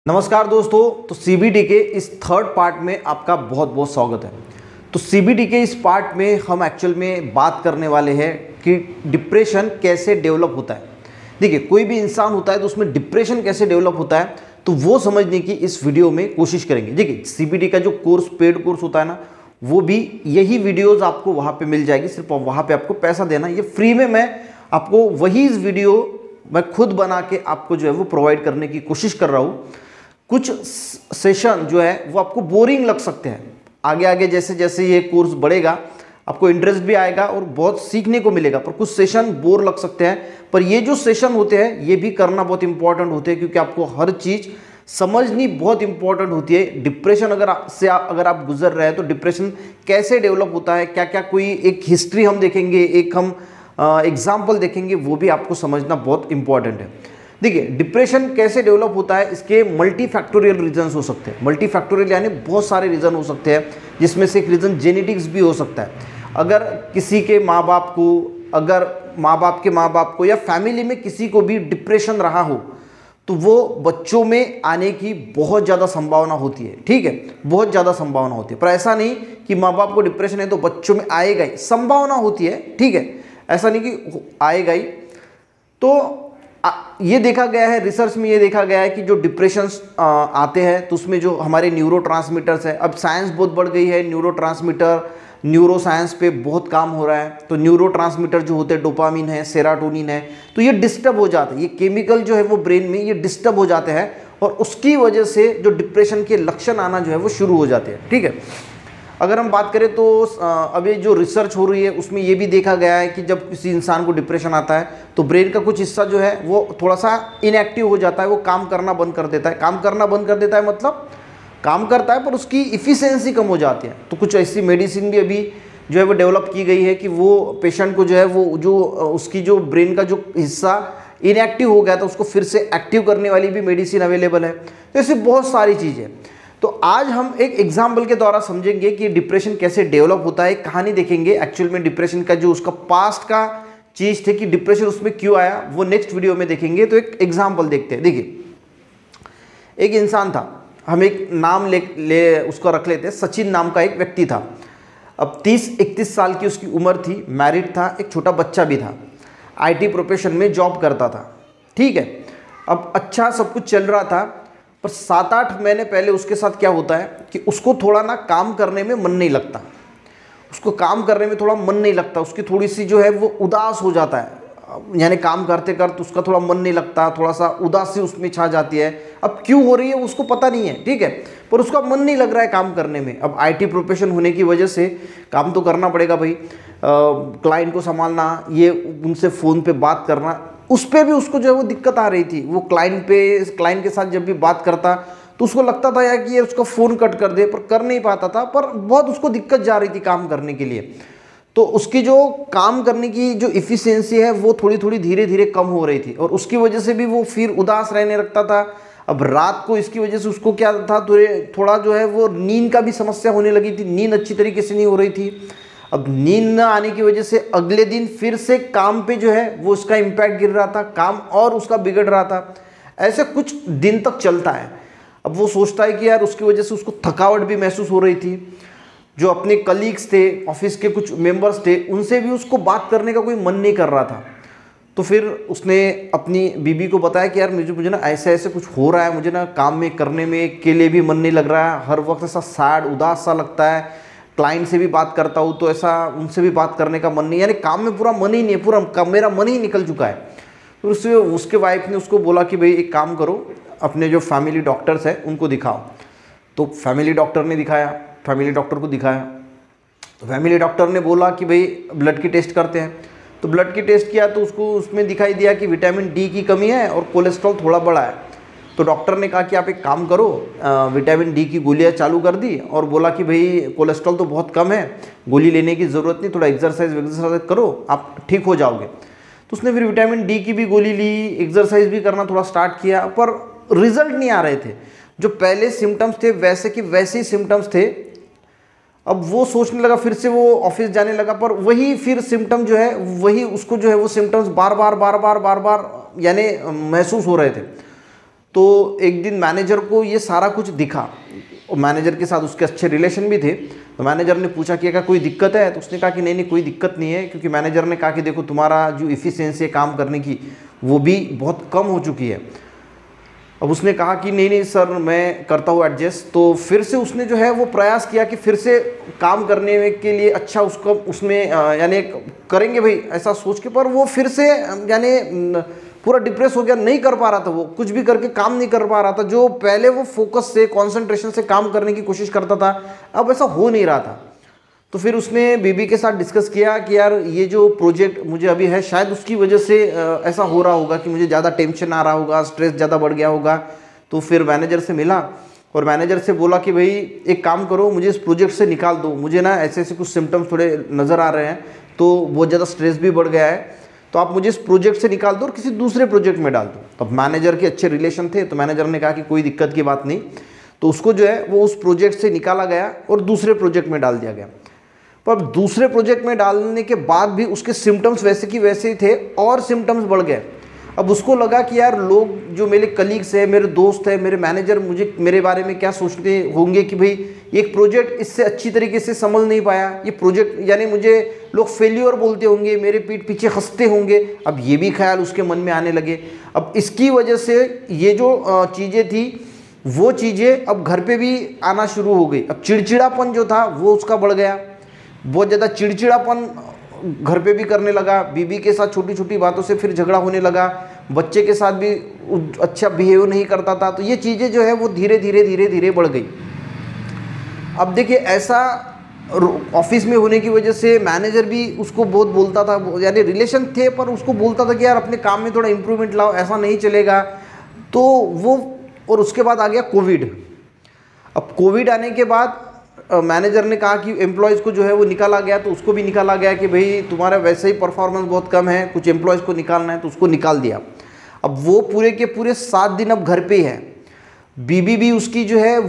नमस्कार दोस्तों, तो सीबीडी के इस थर्ड पार्ट में आपका बहुत बहुत स्वागत है। तो सीबीडी के इस पार्ट में हम एक्चुअल में बात करने वाले हैं कि डिप्रेशन कैसे डेवलप होता है। देखिए, कोई भी इंसान होता है तो उसमें डिप्रेशन कैसे डेवलप होता है तो वो समझने की इस वीडियो में कोशिश करेंगे। देखिए, सीबीडी का जो कोर्स पेड कोर्स होता है ना, वो भी यही वीडियोज़ आपको वहाँ पर मिल जाएगी। सिर्फ वहाँ पर आपको पैसा देना, ये फ्री में मैं आपको वही इस वीडियो मैं खुद बना के आपको जो है वो प्रोवाइड करने की कोशिश कर रहा हूँ। कुछ सेशन जो है वो आपको बोरिंग लग सकते हैं, आगे आगे जैसे जैसे ये कोर्स बढ़ेगा आपको इंटरेस्ट भी आएगा और बहुत सीखने को मिलेगा, पर कुछ सेशन बोर लग सकते हैं। पर ये जो सेशन होते हैं ये भी करना बहुत इंपॉर्टेंट होते हैं, क्योंकि आपको हर चीज़ समझनी बहुत इंपॉर्टेंट होती है। डिप्रेशन अगर आप गुजर रहे हैं तो डिप्रेशन कैसे डेवलप होता है, क्या क्या कोई एक हिस्ट्री हम देखेंगे, एक हम एग्जाम्पल देखेंगे, वो भी आपको समझना बहुत इंपॉर्टेंट है। देखिए, डिप्रेशन कैसे डेवलप होता है, इसके मल्टी फैक्टोरियल रीजन्स हो सकते हैं। मल्टी फैक्टोरियल यानी बहुत सारे रीज़न हो सकते हैं, जिसमें से एक रीज़न जेनेटिक्स भी हो सकता है। अगर किसी के माँ बाप को, अगर माँ बाप के माँ बाप को या फैमिली में किसी को भी डिप्रेशन रहा हो तो वो बच्चों में आने की बहुत ज़्यादा संभावना होती है। ठीक है, बहुत ज़्यादा संभावना होती है, पर ऐसा नहीं कि माँ बाप को डिप्रेशन है तो बच्चों में आएगा ही, संभावना होती है। ठीक है, ऐसा नहीं कि आएगा ही। तो ये देखा गया है, रिसर्च में ये देखा गया है कि जो डिप्रेशंस आते हैं तो उसमें जो हमारे न्यूरोट्रांसमीटर्स है, अब साइंस बहुत बढ़ गई है, न्यूरोट्रांसमीटर न्यूरो साइंस पे बहुत काम हो रहा है। तो न्यूरोट्रांसमीटर जो होते हैं, डोपामिन है, सेरोटोनिन है, तो ये डिस्टर्ब हो जाते हैं, ये केमिकल जो है वो ब्रेन में ये डिस्टर्ब हो जाते हैं और उसकी वजह से जो डिप्रेशन के लक्षण आना जो है वो शुरू हो जाते हैं। ठीक है, अगर हम बात करें तो अभी जो रिसर्च हो रही है उसमें ये भी देखा गया है कि जब किसी इंसान को डिप्रेशन आता है तो ब्रेन का कुछ हिस्सा जो है वो थोड़ा सा इनएक्टिव हो जाता है, वो काम करना बंद कर देता है। काम करना बंद कर देता है मतलब काम करता है पर उसकी इफ़िशिएंसी कम हो जाती है। तो कुछ ऐसी मेडिसिन भी अभी जो है वो डेवलप की गई है कि वो पेशेंट को जो है वो जो उसकी जो ब्रेन का जो हिस्सा इनएक्टिव हो गया था उसको फिर से एक्टिव करने वाली भी मेडिसिन अवेलेबल है। तो ऐसी बहुत सारी चीज़ें। तो आज हम एक एग्जाम्पल के द्वारा समझेंगे कि डिप्रेशन कैसे डेवलप होता है, कहानी देखेंगे एक्चुअल में डिप्रेशन का जो उसका पास्ट का चीज़ थे कि डिप्रेशन उसमें क्यों आया, वो नेक्स्ट वीडियो में देखेंगे। तो एक एग्जाम्पल देखते हैं। देखिए, एक इंसान था, हम एक नाम ले उसको रख लेते हैं, सचिन नाम का एक व्यक्ति था। अब 30-31 साल की उसकी उम्र थी, मैरिड था, एक छोटा बच्चा भी था, IT प्रोफेशन में जॉब करता था। ठीक है, अब अच्छा सब कुछ चल रहा था, पर 7-8 महीने पहले उसके साथ क्या होता है कि उसको थोड़ा ना काम करने में मन नहीं लगता, उसको काम करने में थोड़ा मन नहीं लगता, उसकी थोड़ी सी जो है वो उदास हो जाता है, यानी काम करते करते उसका थोड़ा मन नहीं लगता, थोड़ा सा उदासी उसमें छा जाती है। अब क्यों हो रही है उसको पता नहीं है, ठीक है, पर उसका मन नहीं लग रहा है काम करने में। अब IT प्रोफेशन होने की वजह से काम तो करना पड़ेगा भाई, क्लाइंट को संभालना, ये उनसे फ़ोन पे बात करना, उस पर भी उसको जो है वो दिक्कत आ रही थी। वो क्लाइंट के साथ जब भी बात करता तो उसको लगता था यार कि ये उसका फ़ोन कट कर दे, पर कर नहीं पाता था, पर बहुत उसको दिक्कत जा रही थी काम करने के लिए। तो उसकी जो काम करने की जो इफ़िशियंसी है वो थोड़ी थोड़ी धीरे धीरे कम हो रही थी और उसकी वजह से भी वो फिर उदास रहने लगता था। अब रात को इसकी वजह से उसको क्या था, थोड़ा जो है वो नींद का भी समस्या होने लगी थी, नींद अच्छी तरीके से नहीं हो रही थी। अब नींद न आने की वजह से अगले दिन फिर से काम पे जो है वो उसका इम्पैक्ट गिर रहा था, काम और उसका बिगड़ रहा था। ऐसे कुछ दिन तक चलता है। अब वो सोचता है कि यार उसकी वजह से उसको थकावट भी महसूस हो रही थी, जो अपने कलीग्स थे, ऑफिस के कुछ मेंबर्स थे, उनसे भी उसको बात करने का कोई मन नहीं कर रहा था। तो फिर उसने अपनी बीबी को बताया कि यार मुझे ना ऐसे ऐसे कुछ हो रहा है, मुझे ना काम में करने में के लिए भी मन नहीं लग रहा है, हर वक्त ऐसा सैड उदास सा लगता है, क्लाइंट से भी बात करता हूँ तो ऐसा उनसे भी बात करने का मन नहीं, यानी काम में पूरा मन ही नहीं है, पूरा मेरा मन ही निकल चुका है। तो उसके वाइफ ने उसको बोला कि भाई एक काम करो, अपने जो फैमिली डॉक्टर्स हैं उनको दिखाओ। तो फैमिली डॉक्टर ने दिखाया, फैमिली डॉक्टर को दिखाया तो फैमिली डॉक्टर ने बोला कि भाई ब्लड की टेस्ट करते हैं। तो ब्लड की टेस्ट किया तो उसको उसमें दिखाई दिया कि विटामिन D की कमी है और कोलेस्ट्रॉल थोड़ा बड़ा है। तो डॉक्टर ने कहा कि आप एक काम करो, विटामिन D की गोलियां चालू कर दी और बोला कि भाई कोलेस्ट्रॉल तो बहुत कम है, गोली लेने की ज़रूरत नहीं, थोड़ा एक्सरसाइज करो, आप ठीक हो जाओगे। तो उसने फिर विटामिन D की भी गोली ली, एक्सरसाइज भी करना थोड़ा स्टार्ट किया, पर रिजल्ट नहीं आ रहे थे। जो पहले सिम्टम्स थे वैसे कि वैसे ही सिम्टम्स थे। अब वो सोचने लगा, फिर से वो ऑफिस जाने लगा, पर वही फिर सिम्टम जो है वही उसको जो है वो सिम्टम्स बार बार यानी महसूस हो रहे थे। तो एक दिन मैनेजर को ये सारा कुछ दिखा, और मैनेजर के साथ उसके अच्छे रिलेशन भी थे। तो मैनेजर ने पूछा कि क्या कोई दिक्कत है, तो उसने कहा कि नहीं कोई दिक्कत नहीं है, क्योंकि मैनेजर ने कहा कि देखो तुम्हारा जो इफ़िशियंसी है काम करने की वो भी बहुत कम हो चुकी है। अब उसने कहा कि नहीं सर मैं करता हूँ एडजस्ट। तो फिर से उसने जो है वो प्रयास किया कि फिर से काम करने के लिए अच्छा उसको उसमें यानी करेंगे भाई ऐसा सोच के, पर वो फिर से यानी पूरा डिप्रेस हो गया, नहीं कर पा रहा था, वो कुछ भी करके काम नहीं कर पा रहा था। जो पहले वो फोकस से कंसंट्रेशन से काम करने की कोशिश करता था, अब ऐसा हो नहीं रहा था। तो फिर उसने बीबी के साथ डिस्कस किया कि यार ये जो प्रोजेक्ट मुझे अभी है शायद उसकी वजह से ऐसा हो रहा होगा कि मुझे ज़्यादा टेंशन आ रहा होगा, स्ट्रेस ज़्यादा बढ़ गया होगा। तो फिर मैनेजर से मिला और मैनेजर से बोला कि भाई एक काम करो, मुझे इस प्रोजेक्ट से निकाल दो, मुझे ना ऐसे ऐसे कुछ सिम्टम्स थोड़े नज़र आ रहे हैं, तो बहुत ज़्यादा स्ट्रेस भी बढ़ गया है, तो आप मुझे इस प्रोजेक्ट से निकाल दो और किसी दूसरे प्रोजेक्ट में डाल दो। तो मैनेजर के अच्छे रिलेशन थे, तो मैनेजर ने कहा कि कोई दिक्कत की बात नहीं। तो उसको जो है वो उस प्रोजेक्ट से निकाला गया और दूसरे प्रोजेक्ट में डाल दिया गया। पर दूसरे प्रोजेक्ट में डालने के बाद भी उसके सिम्टम्स वैसे की वैसे ही थे और सिम्टम्स बढ़ गए। अब उसको लगा कि यार लोग जो मेरे कलीग्स हैं, मेरे दोस्त हैं, मेरे मैनेजर मुझे मेरे बारे में क्या सोचते होंगे कि भाई एक प्रोजेक्ट इससे अच्छी तरीके से संभल नहीं पाया, ये प्रोजेक्ट यानी मुझे लोग फेल्यूर बोलते होंगे, मेरे पीठ पीछे हंसते होंगे। अब ये भी ख्याल उसके मन में आने लगे। अब इसकी वजह से ये जो चीज़ें थी वो चीज़ें अब घर पे भी आना शुरू हो गई। अब चिड़चिड़ापन जो था वो उसका बढ़ गया, बहुत ज़्यादा चिड़चिड़ापन घर पे भी करने लगा, बीबी के साथ छोटी छोटी बातों से फिर झगड़ा होने लगा, बच्चे के साथ भी अच्छा बिहेव नहीं करता था। तो ये चीज़ें जो है वो धीरे धीरे बढ़ गई। अब देखिए ऐसा ऑफिस में होने की वजह से मैनेजर भी उसको बहुत बोलता था, यानी रिलेशन थे पर उसको बोलता था कि यार अपने काम में थोड़ा इम्प्रूवमेंट लाओ, ऐसा नहीं चलेगा। तो वो और उसके बाद आ गया कोविड। अब कोविड आने के बाद मैनेजर ने कहा कि एम्प्लॉयज़ को जो है वो निकाला गया, तो उसको भी निकाला गया कि भाई तुम्हारा वैसे ही परफॉर्मेंस बहुत कम है, कुछ एम्प्लॉयज़ को निकालना है, तो उसको निकाल दिया। अब वो पूरे के पूरे 7 दिन अब घर पे ही है। बीबी भी उसकी जो है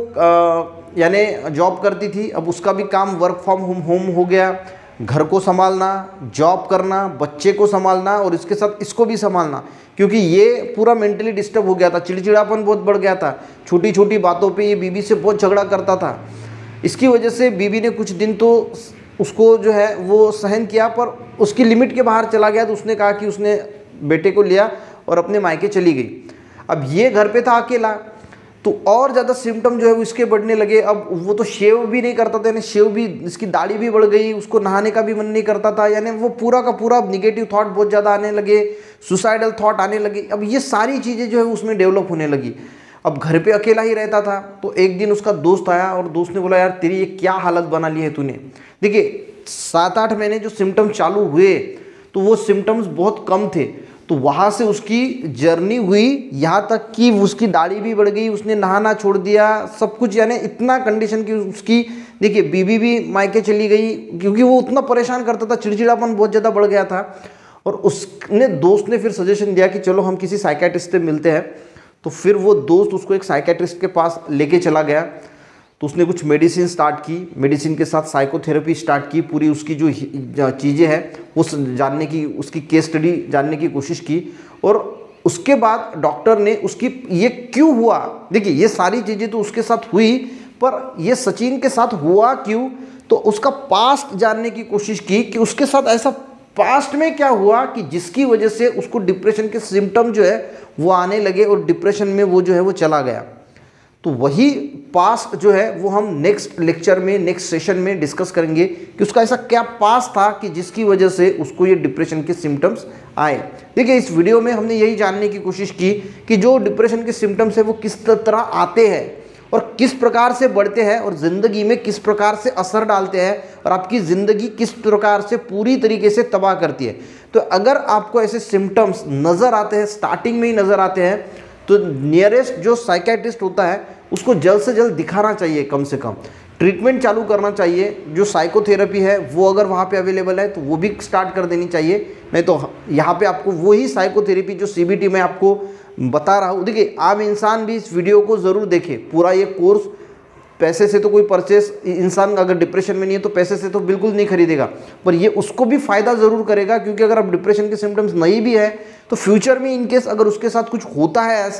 वो यानी जॉब करती थी, अब उसका भी काम वर्क फ्रॉम होम हो गया। घर को संभालना, जॉब करना, बच्चे को संभालना और इसके साथ इसको भी संभालना, क्योंकि ये पूरा मेंटली डिस्टर्ब हो गया था, चिड़चिड़ापन बहुत बढ़ गया था, छोटी छोटी बातों पे ये बीबी से बहुत झगड़ा करता था। इसकी वजह से बीबी ने कुछ दिन तो उसको जो है वो सहन किया, पर उसकी लिमिट के बाहर चला गया। तो उसने कहा कि उसने बेटे को लिया और अपने मायके चली गई। अब ये घर पे था अकेला, तो और ज़्यादा सिम्टम जो है वो इसके बढ़ने लगे। अब वो तो शेव भी नहीं करता था, यानी शेव भी, इसकी दाढ़ी भी बढ़ गई, उसको नहाने का भी मन नहीं करता था, यानी वो पूरा का पूरा निगेटिव थॉट बहुत ज़्यादा आने लगे, सुसाइडल थॉट आने लगे। अब ये सारी चीज़ें जो है उसमें डेवलप होने लगी। अब घर पे अकेला ही रहता था। तो एक दिन उसका दोस्त आया और दोस्त ने बोला यार तेरी ये क्या हालत बना ली है तूने। देखिए 7-8 महीने जो सिम्टम चालू हुए तो वो सिम्टम्स बहुत कम थे, तो वहाँ से उसकी जर्नी हुई यहाँ तक कि उसकी दाढ़ी भी बढ़ गई, उसने नहाना छोड़ दिया, सब कुछ, यानी इतना कंडीशन की उसकी। देखिए बीबी भी मायके चली गई क्योंकि वो उतना परेशान करता था, चिड़चिड़ापन बहुत ज़्यादा बढ़ गया था। और उसने दोस्त ने फिर सजेशन दिया कि चलो हम किसी साइकियाट्रिस्ट से मिलते हैं। तो फिर वो दोस्त उसको एक साइकियाट्रिस्ट के पास लेके चला गया। तो उसने कुछ मेडिसिन स्टार्ट की, मेडिसिन के साथ साइकोथेरेपी स्टार्ट की, पूरी उसकी जो चीज़ें हैं वो जानने की, उसकी केस स्टडी जानने की कोशिश की। और उसके बाद डॉक्टर ने उसकी ये क्यों हुआ, देखिए ये सारी चीज़ें तो उसके साथ हुई, पर ये सचिन के साथ हुआ क्यों, तो उसका पास्ट जानने की कोशिश की कि उसके साथ ऐसा पास्ट में क्या हुआ कि जिसकी वजह से उसको डिप्रेशन के सिम्टम जो है वो आने लगे और डिप्रेशन में वो जो है वो चला गया। तो वही पास्ट जो है वो हम नेक्स्ट लेक्चर में, नेक्स्ट सेशन में डिस्कस करेंगे कि उसका ऐसा क्या पास्ट था कि जिसकी वजह से उसको ये डिप्रेशन के सिम्टम्स आए। देखिए इस वीडियो में हमने यही जानने की कोशिश की कि जो डिप्रेशन के सिम्टम्स है वो किस तरह आते हैं और किस प्रकार से बढ़ते हैं और ज़िंदगी में किस प्रकार से असर डालते हैं और आपकी ज़िंदगी किस प्रकार से पूरी तरीके से तबाह करती है। तो अगर आपको ऐसे सिम्टम्स नज़र आते हैं, स्टार्टिंग में ही नज़र आते हैं, तो नियरेस्ट जो साइकियाट्रिस्ट होता है उसको जल्द से जल्द दिखाना चाहिए, कम से कम ट्रीटमेंट चालू करना चाहिए। जो साइकोथेरेपी है वो अगर वहाँ पे अवेलेबल है तो वो भी स्टार्ट कर देनी चाहिए। नहीं तो यहाँ पे आपको वही साइकोथेरेपी जो CBT में आपको बता रहा हूँ, देखिए आम इंसान भी इस वीडियो को ज़रूर देखे, पूरा ये कोर्स पैसे से तो कोई परचेस, इंसान अगर डिप्रेशन में नहीं है तो पैसे से तो बिल्कुल नहीं खरीदेगा, पर ये उसको भी फ़ायदा ज़रूर करेगा। क्योंकि अगर आप डिप्रेशन के सिम्टम्स नहीं भी है तो फ्यूचर में इनकेस अगर उसके साथ कुछ होता है ऐसा,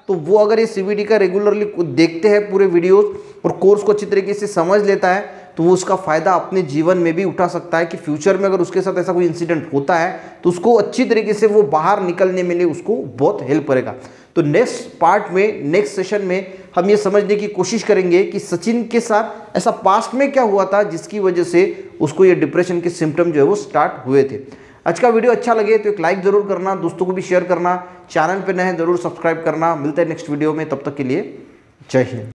तो वो अगर ये CBD का रेगुलरली देखते हैं पूरे वीडियोस और कोर्स को अच्छी तरीके से समझ लेता है तो वो उसका फ़ायदा अपने जीवन में भी उठा सकता है कि फ्यूचर में अगर उसके साथ ऐसा कोई इंसिडेंट होता है तो उसको अच्छी तरीके से वो बाहर निकलने में लिए उसको बहुत हेल्प करेगा। तो नेक्स्ट पार्ट में, नेक्स्ट सेशन में हम ये समझने की कोशिश करेंगे कि सचिन के साथ ऐसा पास्ट में क्या हुआ था जिसकी वजह से उसको ये डिप्रेशन के सिम्टम जो है वो स्टार्ट हुए थे। आज का वीडियो अच्छा लगे तो एक लाइक जरूर करना, दोस्तों को भी शेयर करना, चैनल पे नए हैं जरूर सब्सक्राइब करना। मिलते हैं नेक्स्ट वीडियो में, तब तक के लिए जय हिंद।